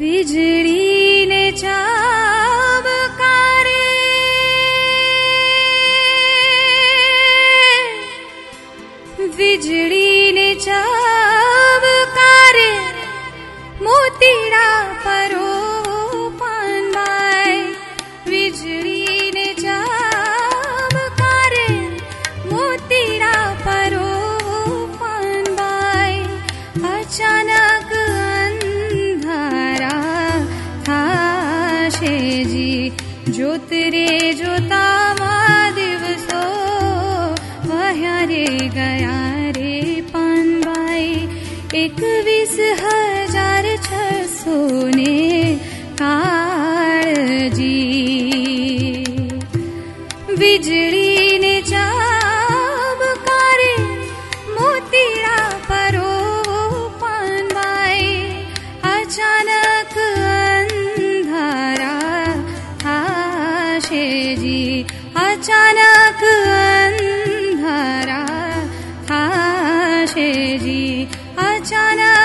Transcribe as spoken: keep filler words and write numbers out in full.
વીજળી ને ચાબકારે વીજળી ને ચાબકારે મોતીડા પરો પાનબાઈ વીજળી ને ચાબકારે મોતીડા પરો પાનબાઈ અચાનક ज्योत रे जोतामा दिवसो वह्या रे गया रे पानबाई एकवीस हजार छसो ने काळजी વીજળી ને ચાબકારે મોતીડા પરો પાનબાઈ અચાનક अचानक अंधारा थाशे जी अचानक